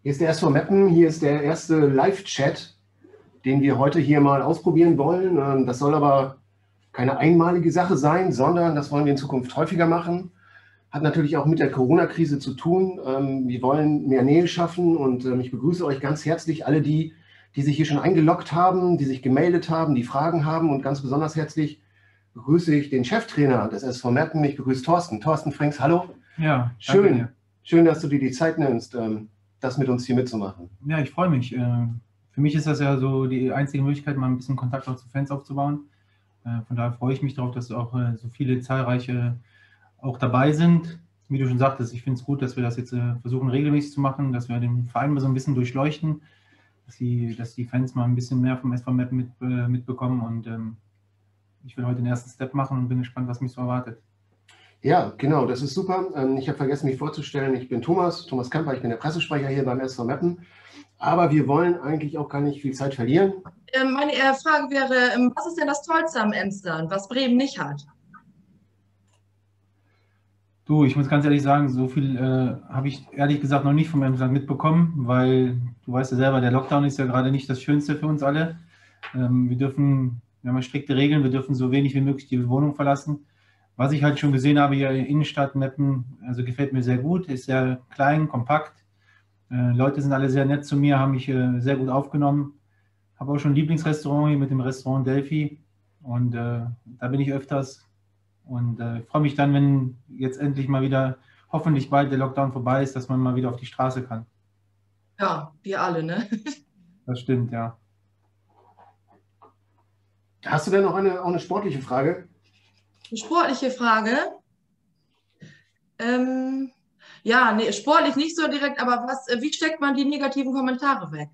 Hier ist der SV Meppen, hier ist der erste Live-Chat, den wir heute hier mal ausprobieren wollen. Das soll aber keine einmalige Sache sein, sondern das wollen wir in Zukunft häufiger machen. Hat natürlich auch mit der Corona-Krise zu tun. Wir wollen mehr Nähe schaffen und ich begrüße euch ganz herzlich, alle die sich hier schon eingeloggt haben, die sich gemeldet haben, die Fragen haben, und ganz besonders herzlich begrüße ich den Cheftrainer des SV Meppen. Ich begrüße Thorsten. Thorsten Frings, hallo. Ja, schön, dass du dir die Zeit nimmst, das mit uns hier mitzumachen. Ja, ich freue mich. Für mich ist das ja so die einzige Möglichkeit, mal ein bisschen Kontakt auch zu Fans aufzubauen. Von daher freue ich mich darauf, dass auch so viele zahlreiche auch dabei sind. Wie du schon sagtest, ich finde es gut, dass wir das jetzt versuchen regelmäßig zu machen, dass wir den Verein mal so ein bisschen durchleuchten, dass die Fans mal ein bisschen mehr vom SV Meppen mitbekommen, und ich will heute den ersten Step machen und bin gespannt, was mich so erwartet. Ja, genau, das ist super. Ich habe vergessen, mich vorzustellen. Ich bin Thomas Kamper, ich bin der Pressesprecher hier beim SV Meppen. Aber wir wollen eigentlich auch gar nicht viel Zeit verlieren. Meine Frage wäre, was ist denn das Tollste am Emsland, was Bremen nicht hat? Du, ich muss ganz ehrlich sagen, so viel habe ich ehrlich gesagt noch nicht vom Emsland mitbekommen, weil du weißt ja selber, der Lockdown ist ja gerade nicht das Schönste für uns alle. Wir haben ja strikte Regeln, wir dürfen so wenig wie möglich die Wohnung verlassen. Was ich halt schon gesehen habe hier in der Innenstadt Meppen, also gefällt mir sehr gut, ist sehr klein, kompakt. Leute sind alle sehr nett zu mir, haben mich sehr gut aufgenommen. Habe auch schon ein Lieblingsrestaurant hier mit dem Restaurant Delphi, und da bin ich öfters. Und ich freue mich dann, wenn jetzt endlich mal wieder, hoffentlich bald der Lockdown vorbei ist, dass man mal wieder auf die Straße kann. Ja, wir alle, ne? Das stimmt, ja. Hast du denn noch eine sportliche Frage? Eine sportliche Frage? Ja, nee, sportlich nicht so direkt, aber wie steckt man die negativen Kommentare weg?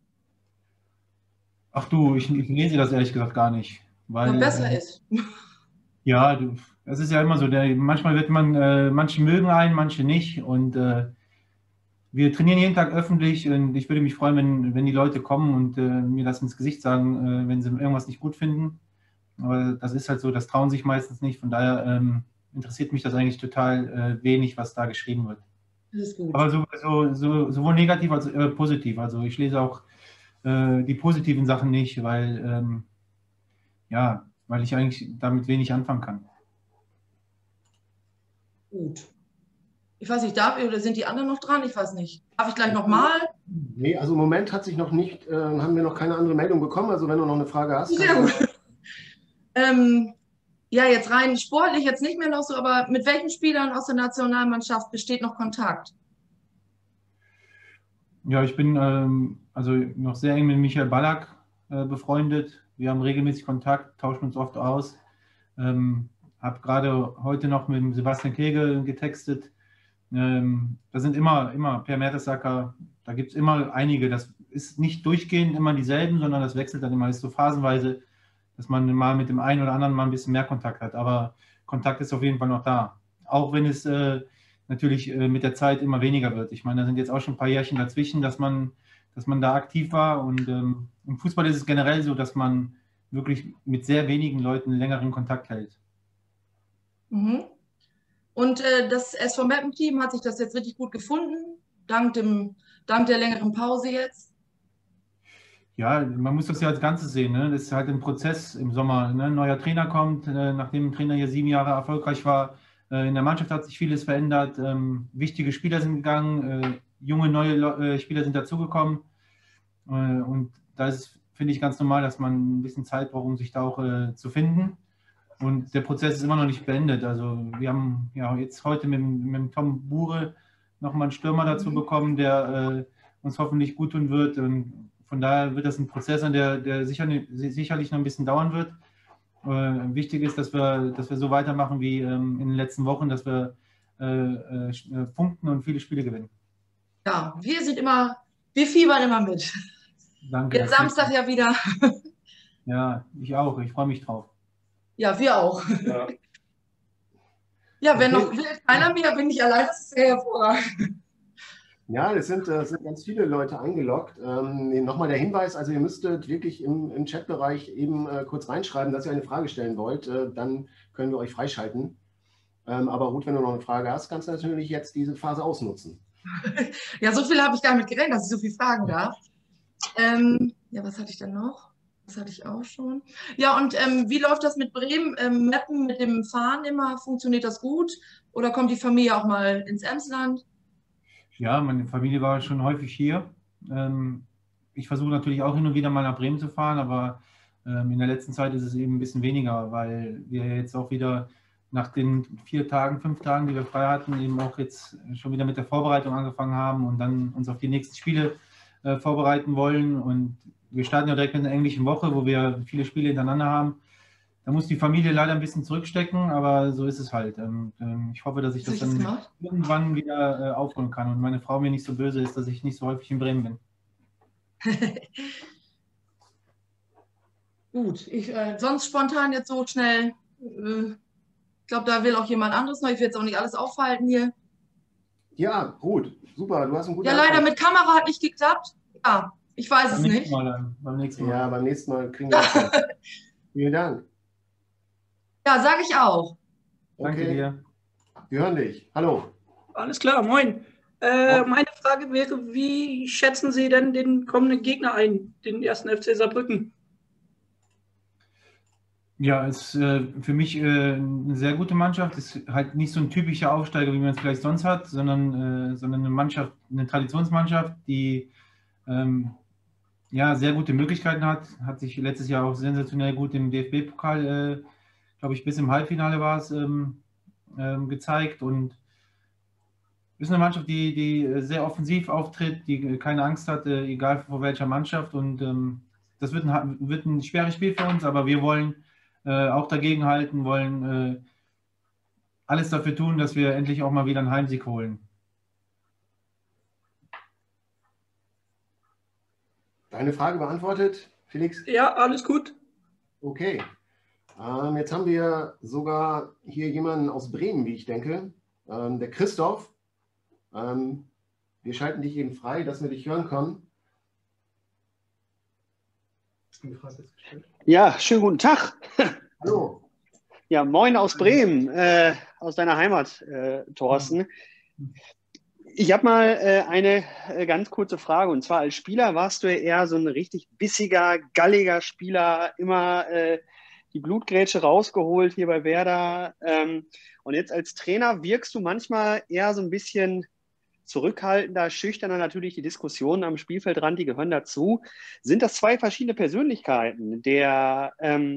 Ach du, ich lese das ehrlich gesagt gar nicht. Weil, besser ist. Ja, es ist ja immer so, manchmal wird manche mögen einen, manche nicht, und wir trainieren jeden Tag öffentlich, und ich würde mich freuen, wenn die Leute kommen und mir das ins Gesicht sagen, wenn sie irgendwas nicht gut finden. Aber das ist halt so, das trauen sich meistens nicht, von daher interessiert mich das eigentlich total wenig, was da geschrieben wird. Das ist gut. Aber sowohl negativ als positiv. Also ich lese auch die positiven Sachen nicht, weil ich eigentlich damit wenig anfangen kann. Gut. Ich weiß nicht, oder sind die anderen noch dran? Ich weiß nicht. Darf ich gleich nochmal? Nee, also im Moment haben wir noch keine andere Meldung bekommen. Also wenn du noch eine Frage hast. Sehr gut. Ja, jetzt rein sportlich, jetzt nicht mehr noch so, aber mit welchen Spielern aus der Nationalmannschaft besteht noch Kontakt? Ja, ich bin also noch sehr eng mit Michael Ballack befreundet. Wir haben regelmäßig Kontakt, tauschen uns oft aus. Habe gerade heute noch mit dem Sebastian Kegel getextet. Da sind immer Per Mertesacker, da gibt es immer einige. Das ist nicht durchgehend immer dieselben, sondern das wechselt dann immer. Das ist so phasenweise, dass man mal mit dem einen oder anderen mal ein bisschen mehr Kontakt hat. Aber Kontakt ist auf jeden Fall noch da. Auch wenn es natürlich mit der Zeit immer weniger wird. Ich meine, da sind jetzt auch schon ein paar Jährchen dazwischen, dass man da aktiv war. Und im Fußball ist es generell so, dass man wirklich mit sehr wenigen Leuten längeren Kontakt hält. Mhm. Und das SV Meppen-Team, hat sich das jetzt richtig gut gefunden, dank der längeren Pause jetzt? Ja, man muss das ja als Ganzes sehen. Ne? Das ist halt ein Prozess im Sommer. Ne? Ein neuer Trainer kommt, nachdem ein Trainer hier 7 Jahre erfolgreich war. In der Mannschaft hat sich vieles verändert. Wichtige Spieler sind gegangen, junge, neue Spieler sind dazugekommen. Und da ist, finde ich, ganz normal, dass man ein bisschen Zeit braucht, um sich da auch zu finden. Und der Prozess ist immer noch nicht beendet. Also wir haben ja jetzt heute mit Tom Bure nochmal einen Stürmer dazu bekommen, der uns hoffentlich gut tun wird. Und von daher wird das ein Prozess sein, der sicherlich noch ein bisschen dauern wird. Wichtig ist, dass wir so weitermachen wie in den letzten Wochen, dass wir punkten und viele Spiele gewinnen. Ja, wir fiebern immer mit. Danke. Jetzt Samstag ja wieder. Ja, ich auch. Ich freue mich drauf. Ja, wir auch. Ja, ja, wenn noch keiner mehr, bin ich allein, das ist sehr hervorragend. Ja, es sind ganz viele Leute eingeloggt. Nochmal der Hinweis, also ihr müsstet wirklich im Chatbereich eben kurz reinschreiben, dass ihr eine Frage stellen wollt. Dann können wir euch freischalten. Aber Ruth, wenn du noch eine Frage hast, kannst du natürlich jetzt diese Phase ausnutzen. Ja, so viel habe ich gar nicht gerechnet, dass ich so viel fragen darf. Ja, was hatte ich denn noch? Das hatte ich auch schon. Ja, und wie läuft das mit Bremen? Meppen mit dem Fahren immer, funktioniert das gut? Oder kommt die Familie auch mal ins Emsland? Ja, meine Familie war schon häufig hier. Ich versuche natürlich auch hin und wieder mal nach Bremen zu fahren, aber in der letzten Zeit ist es eben ein bisschen weniger, weil wir jetzt auch wieder nach den 4 Tagen, 5 Tagen, die wir frei hatten, eben auch jetzt schon wieder mit der Vorbereitung angefangen haben und dann uns auf die nächsten Spiele vorbereiten wollen. Und wir starten ja direkt mit einer englischen Woche, wo wir viele Spiele hintereinander haben. Da muss die Familie leider ein bisschen zurückstecken, aber so ist es halt. Ich hoffe, dass ich das dann irgendwann wieder aufholen kann und meine Frau mir nicht so böse ist, dass ich nicht so häufig in Bremen bin. Gut, sonst spontan jetzt so schnell. Ich glaube, da will auch jemand anderes noch. Ich will jetzt auch nicht alles aufhalten hier. Ja, gut, super. Du hast einen guten Ja, leider mit Kamera hat nicht geklappt. Ja, ich weiß es nicht. Beim nächsten Mal. Ja, beim nächsten Mal kriegen wir das hin. Vielen Dank. Ja, sage ich auch. Danke dir. Wir hören dich. Hallo. Alles klar, moin. Meine Frage wäre, wie schätzen Sie denn den kommenden Gegner ein, den ersten FC Saarbrücken? Ja, ist für mich eine sehr gute Mannschaft. Ist halt nicht so ein typischer Aufsteiger, wie man es vielleicht sonst hat, sondern eine Mannschaft, eine Traditionsmannschaft, die ja, sehr gute Möglichkeiten hat sich letztes Jahr auch sensationell gut im DFB-Pokal, glaube ich, bis im Halbfinale war es, gezeigt und ist eine Mannschaft, die sehr offensiv auftritt, die keine Angst hat, egal vor welcher Mannschaft. Und das wird ein schweres Spiel für uns, aber wir wollen auch dagegenhalten, wollen alles dafür tun, dass wir endlich auch mal wieder einen Heimsieg holen. Deine Frage beantwortet, Felix? Ja, alles gut. Okay. Jetzt haben wir sogar hier jemanden aus Bremen, wie ich denke. Der Christoph. Wir schalten dich eben frei, dass wir dich hören können. Ja, schönen guten Tag. Hallo. Ja, moin aus Bremen, aus deiner Heimat, Thorsten. Ich habe mal eine ganz kurze Frage. Und zwar als Spieler warst du ja eher so ein richtig bissiger, galliger Spieler, immer die Blutgrätsche rausgeholt hier bei Werder. Und jetzt als Trainer wirkst du manchmal eher so ein bisschen zurückhaltender, schüchterner. Natürlich die Diskussionen am Spielfeldrand, die gehören dazu. Sind das zwei verschiedene Persönlichkeiten? Der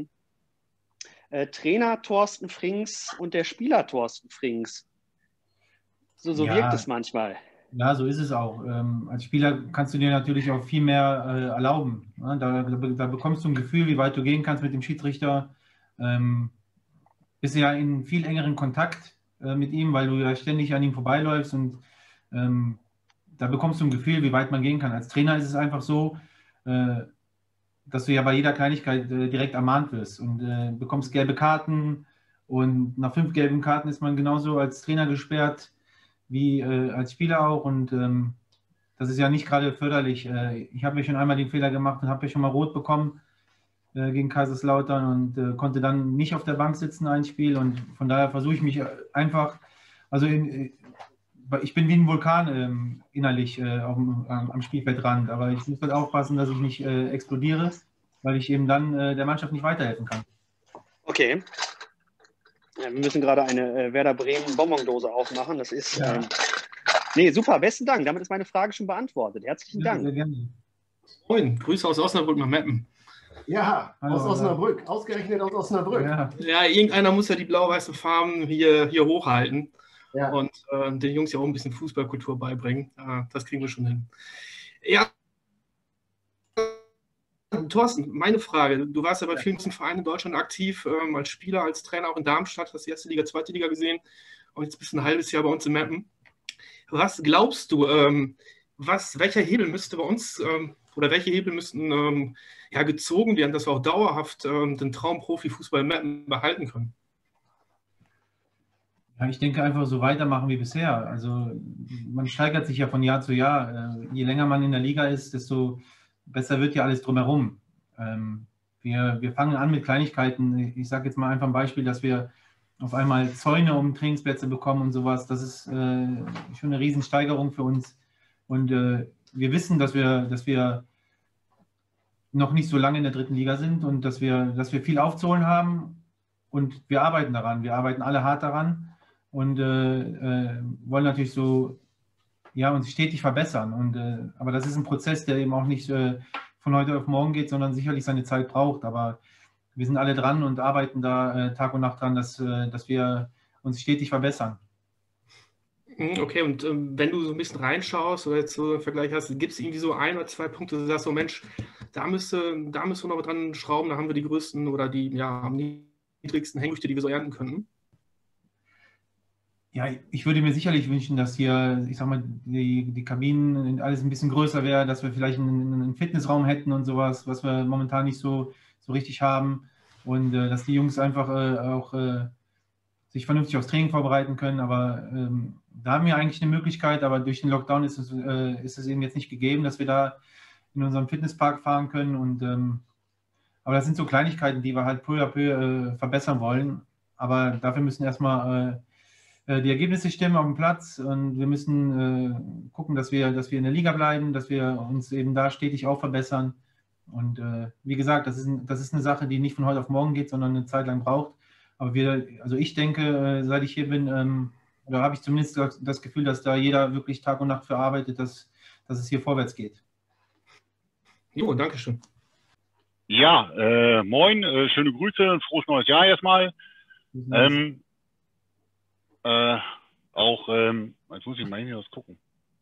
Trainer Thorsten Frings und der Spieler Thorsten Frings. So Ja, wirkt es manchmal. Ja, so ist es auch. Als Spieler kannst du dir natürlich auch viel mehr erlauben. Ne? Da bekommst du ein Gefühl, wie weit du gehen kannst mit dem Schiedsrichter. Bist ja in viel engeren Kontakt mit ihm, weil du ja ständig an ihm vorbeiläufst und da bekommst du ein Gefühl, wie weit man gehen kann. Als Trainer ist es einfach so, dass du ja bei jeder Kleinigkeit direkt ermahnt wirst und bekommst gelbe Karten und nach 5 gelben Karten ist man genauso als Trainer gesperrt wie als Spieler auch und das ist ja nicht gerade förderlich. Ich habe mir schon einmal den Fehler gemacht und habe ja schon mal rot bekommen gegen Kaiserslautern und konnte dann nicht auf der Bank sitzen ein Spiel und von daher versuche ich mich einfach, also ich bin wie ein Vulkan innerlich am Spielfeldrand, aber ich muss halt aufpassen, dass ich nicht explodiere, weil ich eben dann der Mannschaft nicht weiterhelfen kann. Okay. Ja, wir müssen gerade eine Werder Bremen Bonbondose aufmachen. Das ist. Ja. Nee, super, besten Dank. Damit ist meine Frage schon beantwortet. Herzlichen Dank. Sehr gerne. Moin, Grüße aus Osnabrück nach Meppen. Ja, Hallo, aus Osnabrück. Ausgerechnet aus Osnabrück. Ja. Ja, irgendeiner muss ja die blau-weißen Farben hier hochhalten Ja. und den Jungs ja auch ein bisschen Fußballkultur beibringen. Das kriegen wir schon hin. Ja, Thorsten, meine Frage. Du warst ja bei vielen Vereinen in Deutschland aktiv, als Spieler, als Trainer auch in Darmstadt, hast die erste Liga, zweite Liga gesehen und jetzt bist du ein halbes Jahr bei uns in Meppen. Was glaubst du, welcher Hebel müsste bei uns oder welche Hebel müssten gezogen werden, dass wir auch dauerhaft den Traum Profifußball in Meppen behalten können? Ja, ich denke einfach so weitermachen wie bisher. Also man steigert sich ja von Jahr zu Jahr. Je länger man in der Liga ist, desto besser wird ja alles drumherum. Wir fangen an mit Kleinigkeiten. Ich sage jetzt mal einfach ein Beispiel, dass wir auf einmal Zäune um Trainingsplätze bekommen und sowas. Das ist schon eine Riesensteigerung für uns. Und wir wissen, dass wir noch nicht so lange in der dritten Liga sind und dass wir viel aufzuholen haben. Und wir arbeiten daran. Wir arbeiten alle hart daran und wollen natürlich so, ja, uns stetig verbessern. Und, aber das ist ein Prozess, der eben auch nicht von heute auf morgen geht, sondern sicherlich seine Zeit braucht. Aber wir sind alle dran und arbeiten da Tag und Nacht dran, dass wir uns stetig verbessern. Okay, und wenn du so ein bisschen reinschaust oder jetzt so einen Vergleich hast, gibt es irgendwie so 1 oder 2 Punkte, du sagst so, Mensch, da müsste wir noch dran schrauben, da haben wir die größten oder die am niedrigsten Hängefrüchte, die wir so ernten könnten? Ja, ich würde mir sicherlich wünschen, dass hier, ich sag mal, die Kabinen alles ein bisschen größer wäre, dass wir vielleicht einen Fitnessraum hätten und sowas, was wir momentan nicht so richtig haben. Und dass die Jungs einfach auch sich vernünftig aufs Training vorbereiten können. Aber da haben wir eigentlich eine Möglichkeit, aber durch den Lockdown ist es eben jetzt nicht gegeben, dass wir da in unserem Fitnesspark fahren können. Und aber das sind so Kleinigkeiten, die wir halt peu à peu verbessern wollen. Aber dafür müssen erstmal die Ergebnisse stimmen auf dem Platz und wir müssen gucken, dass wir in der Liga bleiben, dass wir uns eben da stetig auch verbessern. Und wie gesagt, das ist eine Sache, die nicht von heute auf morgen geht, sondern eine Zeit lang braucht. Aber also ich denke, seit ich hier bin, da habe ich zumindest das Gefühl, dass da jeder wirklich Tag und Nacht für arbeitet, dass es hier vorwärts geht. Jo, danke schön. Ja, moin, schöne Grüße, ein frohes neues Jahr erstmal. Jetzt muss ich mal hier was gucken.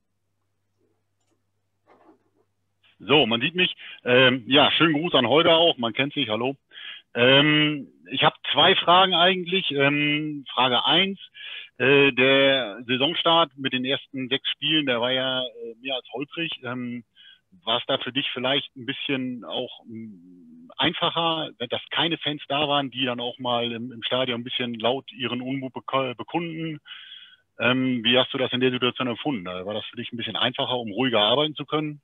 So, man sieht mich. Ja, schönen Gruß an Holger auch, man kennt sich, hallo. Ich habe 2 Fragen eigentlich. Frage 1, der Saisonstart mit den ersten 6 Spielen, der war ja mehr als holprig. War es da für dich vielleicht ein bisschen auch einfacher, dass keine Fans da waren, die dann auch mal im Stadion ein bisschen laut ihren Unmut bekunden? Wie hast du das in der Situation empfunden? War das für dich ein bisschen einfacher, um ruhiger arbeiten zu können?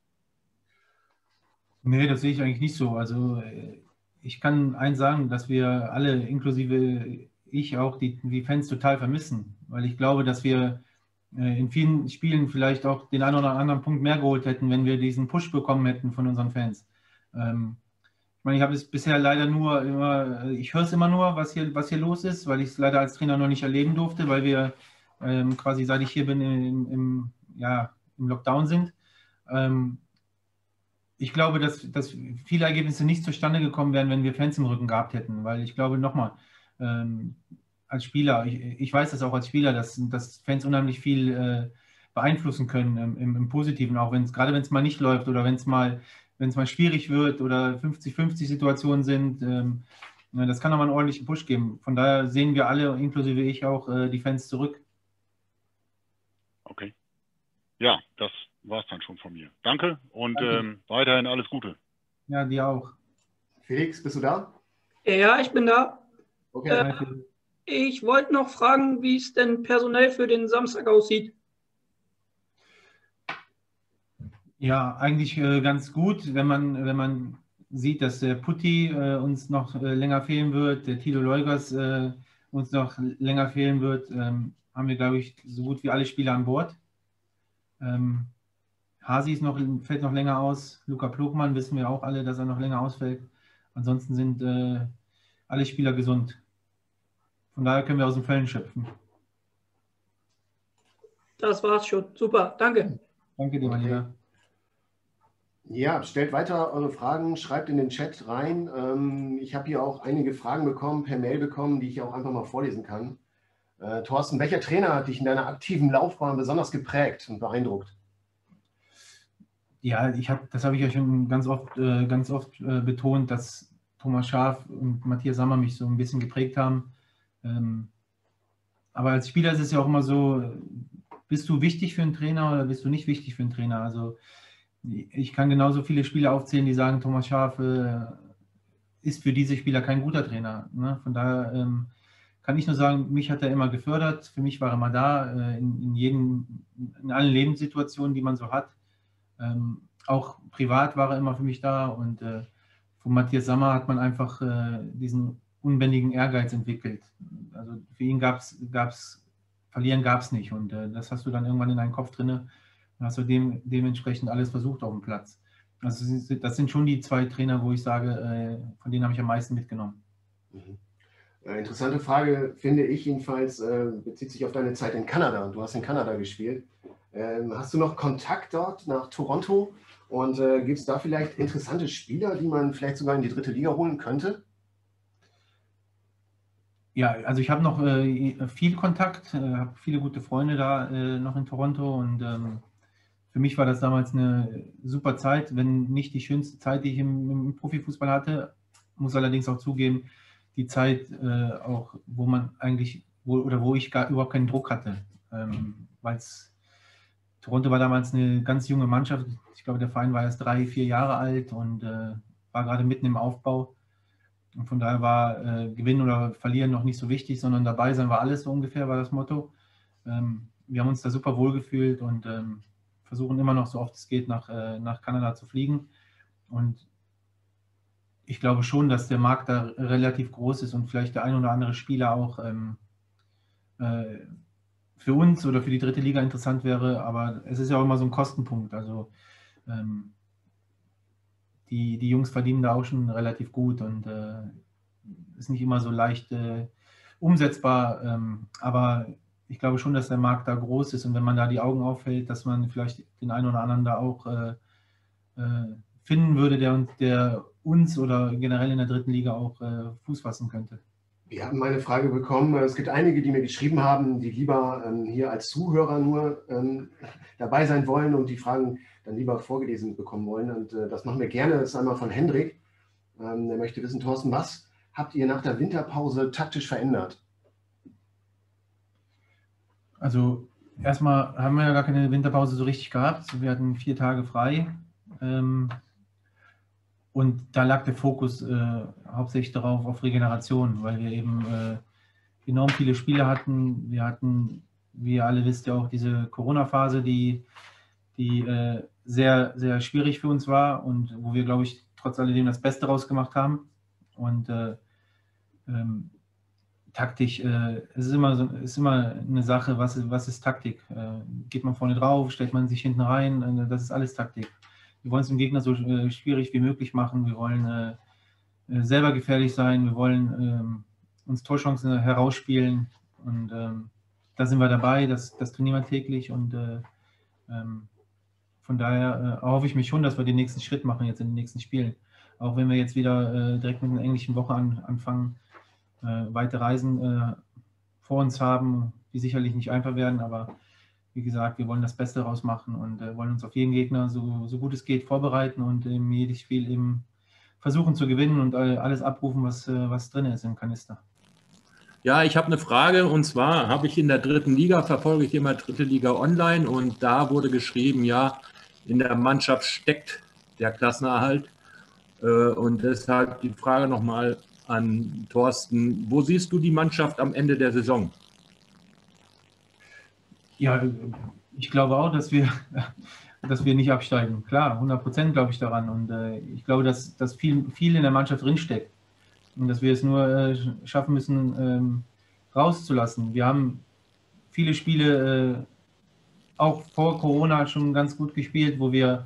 Nee, das sehe ich eigentlich nicht so. Also ich kann eins sagen, dass wir alle, inklusive ich auch, die Fans total vermissen. Weil ich glaube, dass wir in vielen Spielen vielleicht auch den einen oder anderen Punkt mehr geholt hätten, wenn wir diesen Push bekommen hätten von unseren Fans. Ich meine, ich habe es bisher leider ich höre es immer nur, was hier los ist, weil ich es leider als Trainer noch nicht erleben durfte, weil wir quasi, seit ich hier bin, im Lockdown sind. Ich glaube, dass viele Ergebnisse nicht zustande gekommen wären, wenn wir Fans im Rücken gehabt hätten, weil ich glaube, nochmal, als Spieler, ich weiß das auch als Spieler, dass Fans unheimlich viel beeinflussen können im Positiven, auch gerade wenn es mal nicht läuft oder wenn es mal schwierig wird oder 50-50 Situationen sind. Das kann nochmal einen ordentlichen Push geben. Von daher sehen wir alle, inklusive ich auch, die Fans zurück. Okay. Ja, das war es dann schon von mir. Danke und Danke. Weiterhin alles Gute. Ja, dir auch. Felix, bist du da? Ja, ich bin da. Okay. Ich wollte noch fragen, wie es denn personell für den Samstag aussieht. Ja, eigentlich ganz gut, wenn man sieht, dass der Putti uns noch länger fehlen wird, der Tilo Leugers uns noch länger fehlen wird, haben wir, glaube ich, so gut wie alle Spieler an Bord. Hasi fällt noch länger aus. Luca Plogmann wissen wir auch alle, dass er noch länger ausfällt. Ansonsten sind alle Spieler gesund. Von daher können wir aus den Fällen schöpfen. Das war's schon. Super, danke. Danke dir, mein Lieber. Ja, stellt weiter eure Fragen, schreibt in den Chat rein. Ich habe hier auch einige Fragen bekommen, per Mail bekommen, die ich auch einfach mal vorlesen kann. Thorsten, welcher Trainer hat dich in deiner aktiven Laufbahn besonders geprägt und beeindruckt? Ja, das habe ich ja schon ganz oft betont, dass Thomas Schaaf und Matthias Sammer mich so ein bisschen geprägt haben. Aber als Spieler ist es ja auch immer so, bist du wichtig für einen Trainer oder bist du nicht wichtig für einen Trainer? Also ich kann genauso viele Spieler aufzählen, die sagen, Thomas Schaaf ist für diese Spieler kein guter Trainer. Ne? Von daher kann ich nur sagen, mich hat er immer gefördert. Für mich war er immer da, in allen Lebenssituationen, die man so hat. Auch privat war er immer für mich da. Und von Matthias Sammer hat man einfach diesen unbändigen Ehrgeiz entwickelt. Also für ihn Verlieren gab es nicht. Und das hast du dann irgendwann in deinem Kopf drin. Dann hast du dementsprechend alles versucht auf dem Platz. Also das sind schon die 2 Trainer, wo ich sage, von denen habe ich am meisten mitgenommen. Interessante Frage, finde ich jedenfalls, bezieht sich auf deine Zeit in Kanada. Du hast in Kanada gespielt. Hast du noch Kontakt dort nach Toronto? Und gibt es da vielleicht interessante Spieler, die man vielleicht sogar in die 3. Liga holen könnte? Ja, also ich habe noch viel Kontakt, habe viele gute Freunde da noch in Toronto und für mich war das damals eine super Zeit, wenn nicht die schönste Zeit, die ich im Profifußball hatte. Muss allerdings auch zugeben, die Zeit auch, wo ich überhaupt keinen Druck hatte, weil Toronto war damals eine ganz junge Mannschaft. Ich glaube, der Verein war erst 3, 4 Jahre alt und war gerade mitten im Aufbau. Und von daher war Gewinnen oder Verlieren noch nicht so wichtig, sondern dabei sein war alles so ungefähr, war das Motto. Wir haben uns da super wohl gefühlt und versuchen immer noch so oft es geht nach Kanada zu fliegen. Und ich glaube schon, dass der Markt da relativ groß ist und vielleicht der ein oder andere Spieler auch für uns oder für die 3. Liga interessant wäre. Aber es ist ja auch immer so ein Kostenpunkt. Also die Jungs verdienen da auch schon relativ gut und ist nicht immer so leicht umsetzbar. Aber ich glaube schon, dass der Markt da groß ist und wenn man da die Augen aufhält, dass man vielleicht den einen oder anderen da auch finden würde, der uns oder generell in der 3. Liga auch Fuß fassen könnte. Wir haben eine Frage bekommen. Es gibt einige, die mir geschrieben haben, die lieber hier als Zuhörer nur dabei sein wollen und die Fragen dann lieber vorgelesen bekommen wollen. Und das machen wir gerne. Das ist einmal von Hendrik. Der möchte wissen, Thorsten, was habt ihr nach der Winterpause taktisch verändert? Also erstmal haben wir ja gar keine Winterpause so richtig gehabt. Wir hatten 4 Tage frei. Und da lag der Fokus hauptsächlich darauf auf Regeneration, weil wir eben enorm viele Spiele hatten. Wir hatten, wie ihr alle wisst, ja auch diese Corona-Phase, die sehr, sehr schwierig für uns war und wo wir, glaube ich, trotz alledem das Beste rausgemacht haben. Und taktisch, es ist immer eine Sache, was ist Taktik? Geht man vorne drauf, stellt man sich hinten rein? Das ist alles Taktik. Wir wollen es dem Gegner so schwierig wie möglich machen. Wir wollen selber gefährlich sein. Wir wollen uns Torchancen herausspielen. Und da sind wir dabei. Das trainieren wir täglich. Und von daher erhoffe ich mich schon, dass wir den nächsten Schritt machen jetzt in den nächsten Spielen. Auch wenn wir jetzt wieder direkt mit einer englischen Woche anfangen, weite Reisen vor uns haben, die sicherlich nicht einfach werden, aber wie gesagt, wir wollen das Beste daraus machen und wollen uns auf jeden Gegner so gut es geht vorbereiten und jedes Spiel eben versuchen zu gewinnen und alles abrufen, was drin ist im Kanister. Ja, ich habe eine Frage und zwar habe ich in der 3. Liga, verfolge ich immer 3. Liga online und da wurde geschrieben, ja, in der Mannschaft steckt der Klassenerhalt und deshalb die Frage nochmal an Thorsten, wo siehst du die Mannschaft am Ende der Saison? Ja, ich glaube auch, dass wir nicht absteigen. Klar, 100% glaube ich daran. Und ich glaube, dass viel in der Mannschaft drinsteckt. Und dass wir es nur schaffen müssen, rauszulassen. Wir haben viele Spiele auch vor Corona schon ganz gut gespielt, wo wir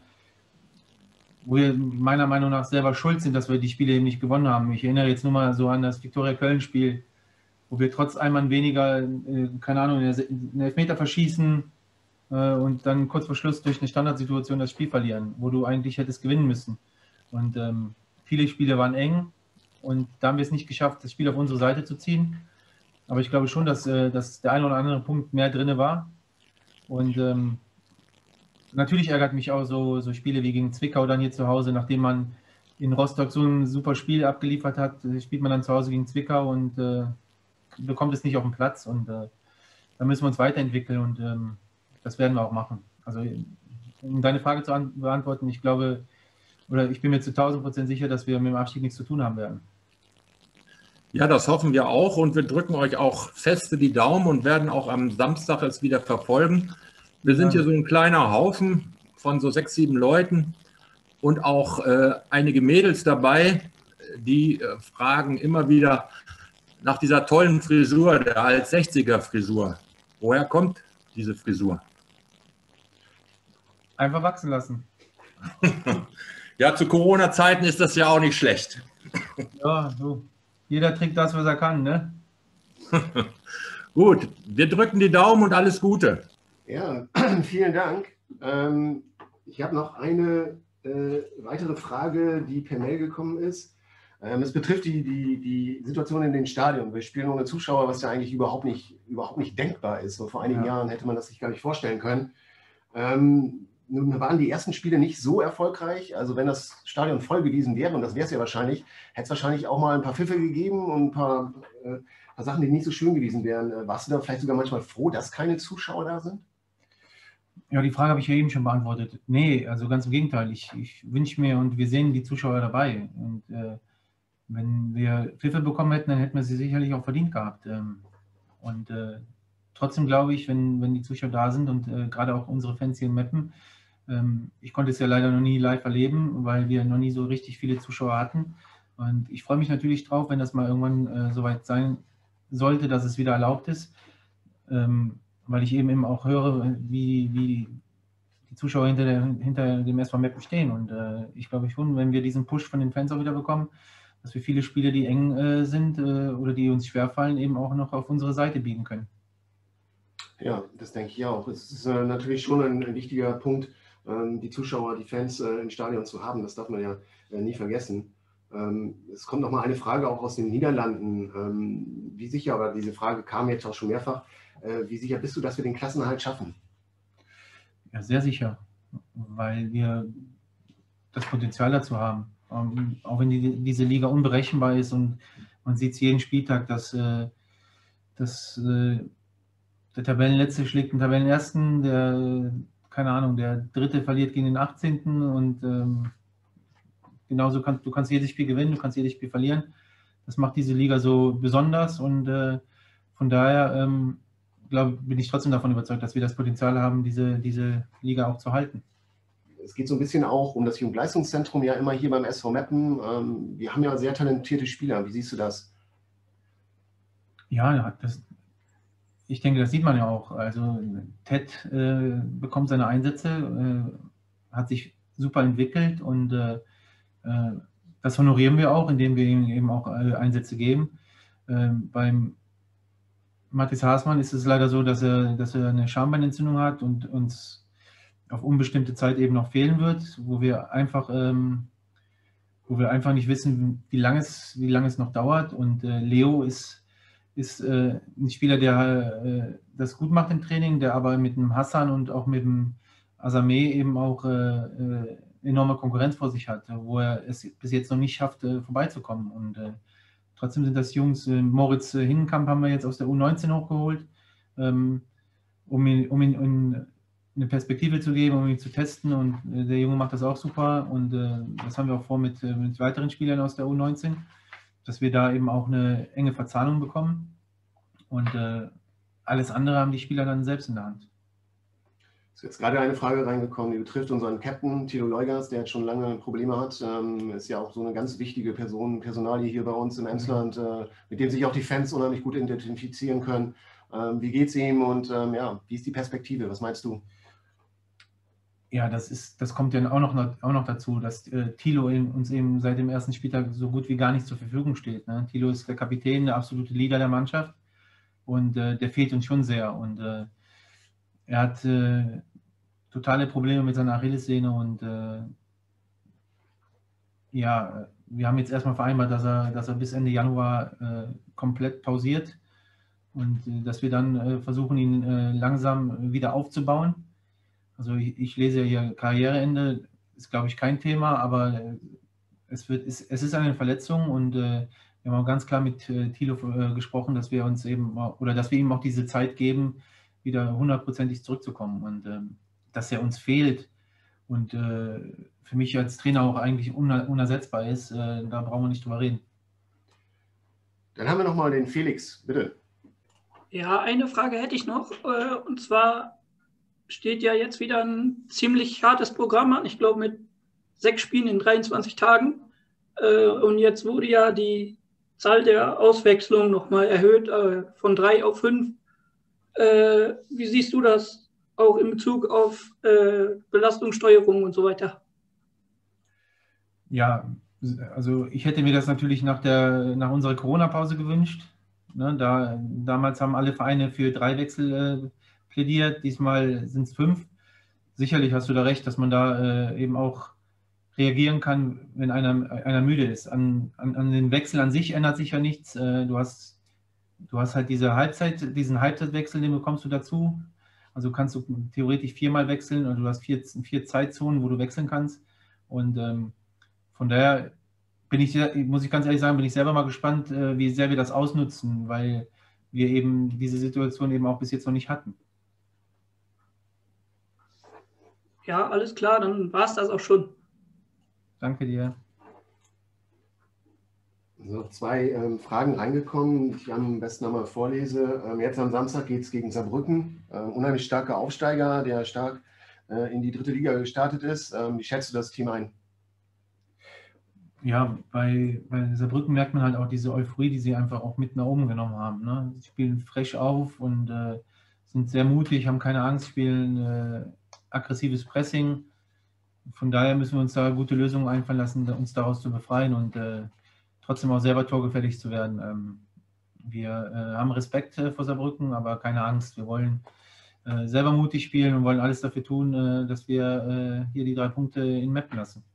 meiner Meinung nach selber schuld sind, dass wir die Spiele eben nicht gewonnen haben. Ich erinnere jetzt nur mal so an das Viktoria-Köln-Spiel, wo wir trotz einem weniger, keine Ahnung, einen Elfmeter verschießen und dann kurz vor Schluss durch eine Standardsituation das Spiel verlieren, wo du eigentlich hättest gewinnen müssen. Und viele Spiele waren eng und da haben wir es nicht geschafft, das Spiel auf unsere Seite zu ziehen. Aber ich glaube schon, dass der ein oder andere Punkt mehr drin war. Und natürlich ärgert mich auch so Spiele wie gegen Zwickau dann hier zu Hause, nachdem man in Rostock so ein super Spiel abgeliefert hat, spielt man dann zu Hause gegen Zwickau und bekommt es nicht auf den Platz und da müssen wir uns weiterentwickeln und das werden wir auch machen. Also um deine Frage zu beantworten, ich glaube, oder ich bin mir zu 1000% sicher, dass wir mit dem Abstieg nichts zu tun haben werden. Ja, das hoffen wir auch und wir drücken euch auch feste die Daumen und werden auch am Samstag es wieder verfolgen. Wir sind hier so ein kleiner Haufen von so 6, 7 Leuten und auch einige Mädels dabei. die fragen immer wieder nach dieser tollen Frisur, der Alt-60er-Frisur. Woher kommt diese Frisur? Einfach wachsen lassen. Ja, zu Corona-Zeiten ist das ja auch nicht schlecht. Ja, so. Jeder trägt das, was er kann, ne? Gut, wir drücken die Daumen und alles Gute. Ja, vielen Dank. Ich habe noch eine weitere Frage, die per Mail gekommen ist. Es betrifft die Situation in den Stadien. Wir spielen ohne Zuschauer, was ja eigentlich überhaupt nicht denkbar ist. So vor einigen Jahren hätte man das sich gar nicht vorstellen können. Nun waren die ersten Spiele nicht so erfolgreich. Also wenn das Stadion voll gewesen wäre, und das wäre es ja wahrscheinlich, hätte es wahrscheinlich auch mal ein paar Pfiffe gegeben und ein paar Sachen, die nicht so schön gewesen wären. Warst du da vielleicht sogar manchmal froh, dass keine Zuschauer da sind? Ja, die Frage habe ich ja eben schon beantwortet. Nee, also ganz im Gegenteil. Ich wünsche mir, und wir sehen die Zuschauer dabei. Und wenn wir Pfiffe bekommen hätten, dann hätten wir sie sicherlich auch verdient gehabt. Trotzdem glaube ich, wenn die Zuschauer da sind und gerade auch unsere Fans hier in Meppen, ich konnte es ja leider noch nie live erleben, weil wir noch nie so richtig viele Zuschauer hatten. Und ich freue mich natürlich drauf, wenn das mal irgendwann soweit sein sollte, dass es wieder erlaubt ist, weil ich eben auch höre, wie die Zuschauer hinter dem SV Meppen stehen. Und ich glaube schon, wenn wir diesen Push von den Fans auch wieder bekommen, dass wir viele Spiele, die eng sind oder die uns schwerfallen, eben auch noch auf unsere Seite biegen können. Ja, das denke ich auch. Es ist natürlich schon ein wichtiger Punkt, die Zuschauer, die Fans im Stadion zu haben. Das darf man ja nie vergessen. Es kommt noch mal eine Frage auch aus den Niederlanden. Wie sicher, aber diese Frage kam jetzt auch schon mehrfach, wie sicher bist du, dass wir den Klassenerhalt schaffen? Ja, sehr sicher, weil wir das Potenzial dazu haben. Auch wenn diese Liga unberechenbar ist und man sieht es jeden Spieltag, dass der Tabellenletzte schlägt den Tabellenersten, der Dritte verliert gegen den 18. und genauso du kannst jedes Spiel gewinnen, du kannst jedes Spiel verlieren. Das macht diese Liga so besonders und von daher bin ich trotzdem davon überzeugt, dass wir das Potenzial haben, diese Liga auch zu halten. Es geht so ein bisschen auch um das Jugendleistungszentrum, ja immer hier beim SV Meppen. Wir haben ja sehr talentierte Spieler. Wie siehst du das? Ja, ich denke, das sieht man ja auch. Also Ted bekommt seine Einsätze, hat sich super entwickelt und das honorieren wir auch, indem wir ihm eben auch Einsätze geben. Beim Mathis Haßmann ist es leider so, dass er eine Schambeinentzündung hat und uns auf unbestimmte Zeit eben noch fehlen wird, wo wir einfach nicht wissen, wie lange es noch dauert. Und Leo ist ein Spieler, der das gut macht im Training, der aber mit dem Hassan und auch mit dem Azameh eben auch enorme Konkurrenz vor sich hat, wo er es bis jetzt noch nicht schafft, vorbeizukommen. Und trotzdem sind das Jungs. Moritz Hinnenkamp haben wir jetzt aus der U19 hochgeholt, um ihn eine Perspektive zu geben, um ihn zu testen. Und der Junge macht das auch super. Und das haben wir auch vor mit weiteren Spielern aus der U19, dass wir da eben auch eine enge Verzahnung bekommen. Und alles andere haben die Spieler dann selbst in der Hand. Es ist jetzt gerade eine Frage reingekommen, die betrifft unseren Captain Thilo Leugers, der jetzt schon lange Probleme hat. Ist ja auch so eine ganz wichtige Personalie hier bei uns im Emsland, mit dem sich auch die Fans unheimlich gut identifizieren können. Wie geht es ihm und wie ist die Perspektive? Was meinst du? Ja, das kommt ja auch noch dazu, dass Thilo uns eben seit dem ersten Spieltag so gut wie gar nicht zur Verfügung steht. Ne? Thilo ist der Kapitän, der absolute Leader der Mannschaft und der fehlt uns schon sehr. Und er hat totale Probleme mit seiner Achillessehne und wir haben jetzt erstmal vereinbart, dass er bis Ende Januar komplett pausiert und dass wir dann versuchen, ihn langsam wieder aufzubauen. Also ich lese ja hier Karriereende, ist glaube ich kein Thema, aber es ist eine Verletzung und wir haben auch ganz klar mit Thilo gesprochen, dass wir uns eben dass wir ihm auch diese Zeit geben, wieder 100%ig zurückzukommen und dass er uns fehlt und für mich als Trainer auch eigentlich unersetzbar ist, da brauchen wir nicht drüber reden. Dann haben wir nochmal den Felix, bitte. Ja, eine Frage hätte ich noch und zwar steht ja jetzt wieder ein ziemlich hartes Programm an, ich glaube mit 6 Spielen in 23 Tagen. Und jetzt wurde ja die Zahl der Auswechslungen nochmal erhöht von 3 auf 5. Wie siehst du das auch in Bezug auf Belastungssteuerung und so weiter? Ja, also ich hätte mir das natürlich nach unserer Corona-Pause gewünscht. Ne, damals haben alle Vereine für 3 Wechsel plädiert, diesmal sind es 5. Sicherlich hast du da recht, dass man da eben auch reagieren kann, wenn einer müde ist. An den Wechsel an sich ändert sich ja nichts. Du hast halt diesen Halbzeitwechsel, den bekommst du dazu. Also kannst du theoretisch 4-mal wechseln und du hast 4 Zeitzonen, wo du wechseln kannst. Und von daher muss ich ganz ehrlich sagen, bin ich selber mal gespannt, wie sehr wir das ausnutzen, weil wir eben diese Situation eben auch bis jetzt noch nicht hatten. Ja, alles klar, dann war es das auch schon. Danke dir. So, 2 Fragen reingekommen, die ich am besten nochmal vorlese. Jetzt am Samstag geht es gegen Saarbrücken. Unheimlich starker Aufsteiger, der stark in die 3. Liga gestartet ist. Wie schätzt du das Team ein? Ja, bei Saarbrücken merkt man halt auch diese Euphorie, die sie einfach auch mit nach oben genommen haben. Ne? Sie spielen frech auf und sind sehr mutig, haben keine Angst, spielen aggressives Pressing. Von daher müssen wir uns da gute Lösungen einfallen lassen, uns daraus zu befreien und trotzdem auch selber torgefährlich zu werden. Wir haben Respekt vor Saarbrücken, aber keine Angst. Wir wollen selber mutig spielen und wollen alles dafür tun, dass wir hier die 3 Punkte in Meppen lassen.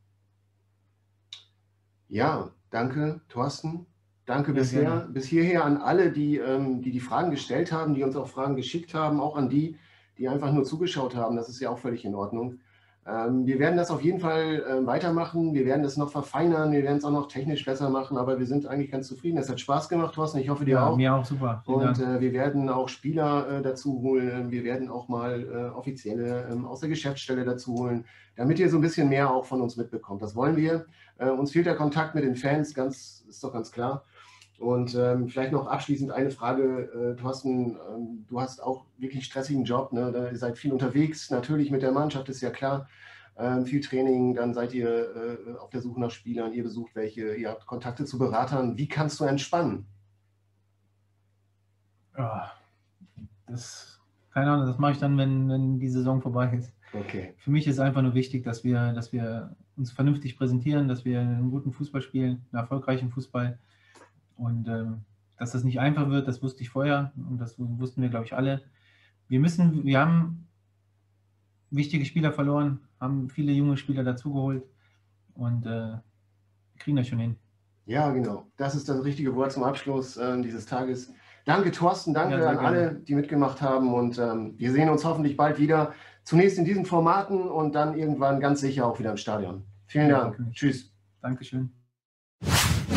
Ja, danke, Thorsten. Danke Ja, bis hierher an alle, die die Fragen gestellt haben, die uns auch Fragen geschickt haben, auch an die einfach nur zugeschaut haben. Das ist ja auch völlig in Ordnung. Wir werden das auf jeden Fall weitermachen. Wir werden das noch verfeinern. Wir werden es auch noch technisch besser machen. Aber wir sind eigentlich ganz zufrieden. Es hat Spaß gemacht, Thorsten. Ich hoffe, dir auch. Mir auch, super. Und wir werden auch Spieler dazu holen. Wir werden auch mal Offizielle aus der Geschäftsstelle dazu holen, damit ihr so ein bisschen mehr auch von uns mitbekommt. Das wollen wir. Uns fehlt der Kontakt mit den Fans, ist doch ganz klar. Und vielleicht noch abschließend eine Frage, Thorsten, du hast auch wirklich einen stressigen Job, ne? Ihr seid viel unterwegs, natürlich mit der Mannschaft, ist ja klar, viel Training, dann seid ihr auf der Suche nach Spielern, ihr besucht welche, ihr habt Kontakte zu Beratern. Wie kannst du entspannen? Ja, keine Ahnung, das mache ich dann, wenn die Saison vorbei ist. Okay. Für mich ist einfach nur wichtig, dass wir uns vernünftig präsentieren, dass wir einen guten Fußball spielen, einen erfolgreichen Fußball. Und dass das nicht einfach wird, das wusste ich vorher und das wussten wir, glaube ich, alle. Wir haben wichtige Spieler verloren, haben viele junge Spieler dazugeholt und kriegen das schon hin. Ja, genau. Das ist das richtige Wort zum Abschluss dieses Tages. Danke, Thorsten, danke an alle, die mitgemacht haben und wir sehen uns hoffentlich bald wieder. Zunächst in diesen Formaten und dann irgendwann ganz sicher auch wieder im Stadion. Vielen Dank. Tschüss. Dankeschön.